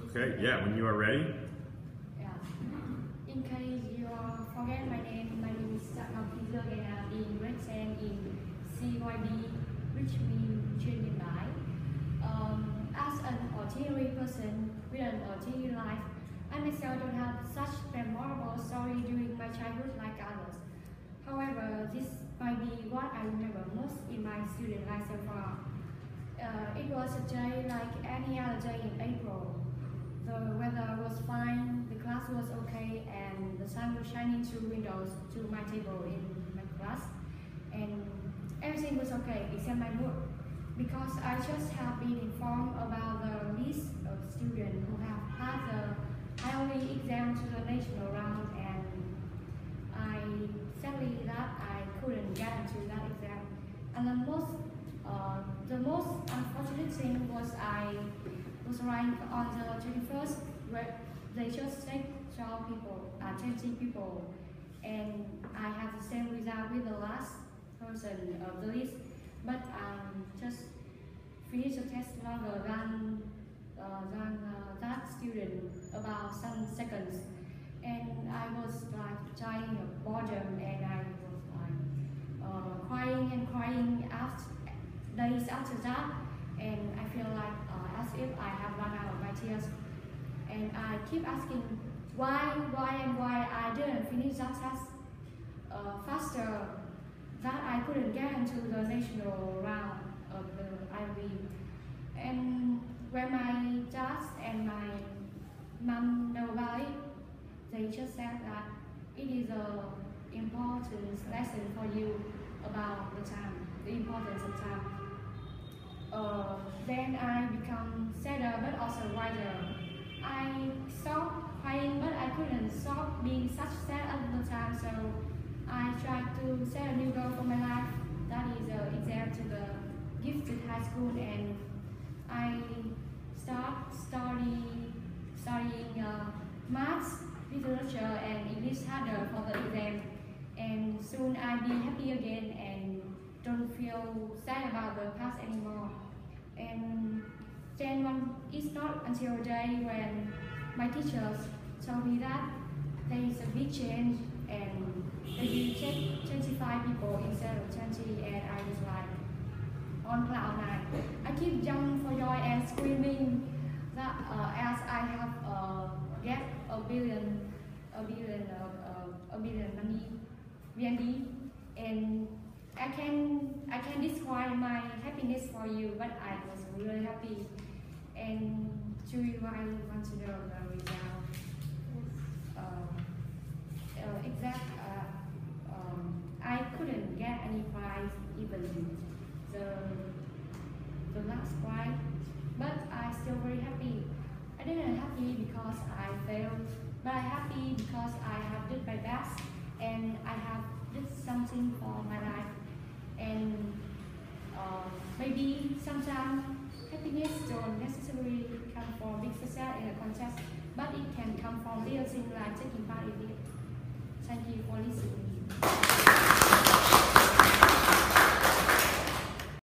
Okay, yeah, when you are ready. Yeah. In case you forget my name is Satnam Peter and I'm in grade 10 in CYB, which means training by. As an ordinary person with an ordinary life, I myself don't have such memorable story during my childhood like others. However, this might be what I remember most in my student life so far. It was a day like any other day in April. The weather was fine, the class was okay, and the sun was shining through windows to my table in my class. And everything was okay except my mood, because I just have been informed about the list of students who have passed the IOE exam to the national round, and I sadly that I couldn't get into that exam. And the most unfortunate thing was I was ranked on the 21st, where they just take 20 people, and I had the same result with the last person of the list, but I just finished the test longer than that student, about some seconds, and I was like dying of boredom, and I was like crying and crying days after that, and I feel like as if I have run out of my tears, and I keep asking why I didn't finish that test faster, that I couldn't get into the national round of the IB. And when my dad and my mom know about it, they just said that it is an important lesson for you about the time, the importance of time. Then I become sadder but also wiser. I stopped crying, but I couldn't stop being such sad at the time, so I tried to set a new goal for my life, that is the exam to the gifted high school, and I start studying maths, literature and English harder for the exam, and soon I'll be happy again and don't feel sad about the past anymore. And then it's not until a day when my teachers told me that there is a big change and they will take 25 people instead of 20, and I was like on cloud nine. I keep jumping for joy and screaming that as I have get a billion money VND, and I can describe my happiness for you, but I was really happy. And do you want to know the result? I couldn't get any prize, even the last prize, but I still very happy. I didn't happy because I failed, but I happy because I have did my best and I have did something for my life. And maybe sometimes happiness don't necessarily come from big success in a contest, but it can come from little things like taking part in it. Thank you for listening.